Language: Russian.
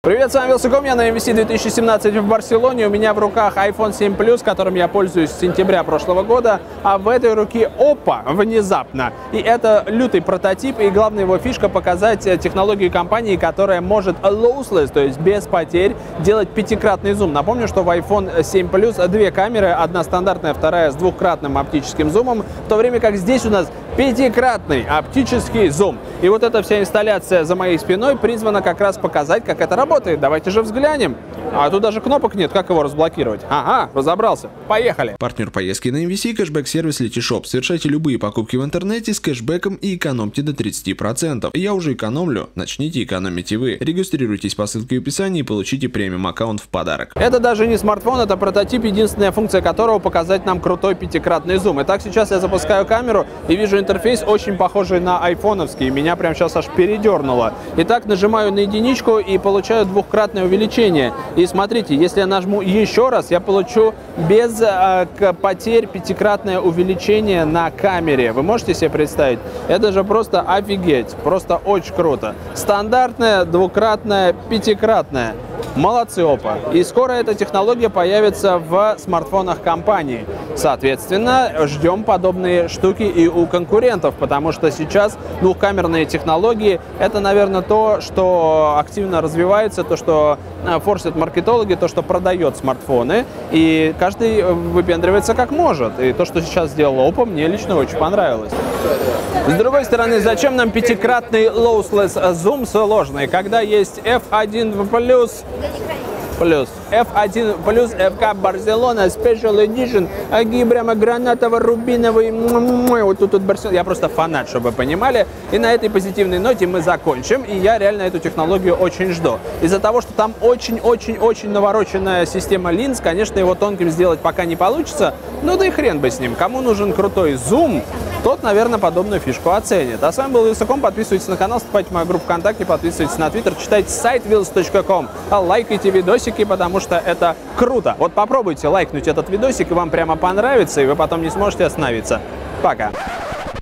Привет, с вами Вилсаком, я на MVC 2017 в Барселоне. У меня в руках iPhone 7 Plus, которым я пользуюсь с сентября прошлого года. А в этой руке, опа, внезапно. И это лютый прототип, и главная его фишка показать технологию компании, которая может lossless, то есть без потерь, делать пятикратный зум. Напомню, что в iPhone 7 Plus две камеры, одна стандартная, вторая с двухкратным оптическим зумом, в то время как здесь у нас пятикратный оптический зум. И вот эта вся инсталляция за моей спиной призвана как раз показать, как это работает. Давайте же взглянем. А тут даже кнопок нет, как его разблокировать? Ага, разобрался. Поехали. Партнер поездки на MVC — кэшбэк-сервис Letysshop. Совершайте любые покупки в интернете с кэшбэком и экономьте до 30%. Я уже экономлю, начните экономить и вы. Регистрируйтесь по ссылке в описании и получите премиум аккаунт в подарок. Это даже не смартфон, это прототип, единственная функция которого показать нам крутой пятикратный зум. Итак, сейчас я запускаю камеру и вижу интерфейс, очень похожий на айфоновский. Меня прям сейчас аж передернуло. Итак, нажимаю на единичку и получаю двухкратное увеличение. И смотрите, если я нажму еще раз, я получу без потерь пятикратное увеличение на камере. Вы можете себе представить? Это же просто офигеть, просто очень круто. Стандартное, двукратное, пятикратное. Молодцы, опа. И скоро эта технология появится в смартфонах компании. Соответственно, ждем подобные штуки и у конкурентов, потому что сейчас двухкамерные технологии — это, наверное, то, что активно развивается, то, что форсят маркетологи, то, что продает смартфоны, и каждый выпендривается как может. И то, что сейчас сделал Oppo, мне лично очень понравилось. С другой стороны, зачем нам пятикратный lossless зум сложный, когда есть F1 плюс F1 плюс FK Barcelona Special Edition, какие прямо гранатово-рубиновые, вот тут Барселона. Я просто фанат, чтобы вы понимали. И на этой позитивной ноте мы закончим, и я реально эту технологию очень жду. Из-за того, что там очень-очень-очень навороченная система линз, конечно, его тонким сделать пока не получится, ну да и хрен бы с ним. Кому нужен крутой зум, тот, наверное, подобную фишку оценит. А с вами был Вилсаком, подписывайтесь на канал, вступайте в мою группу ВКонтакте, подписывайтесь на Твиттер, читайте сайт wils.com, лайкайте видосики, потому что это круто. Вот попробуйте лайкнуть этот видосик, и вам прямо понравится, и вы потом не сможете остановиться. Пока!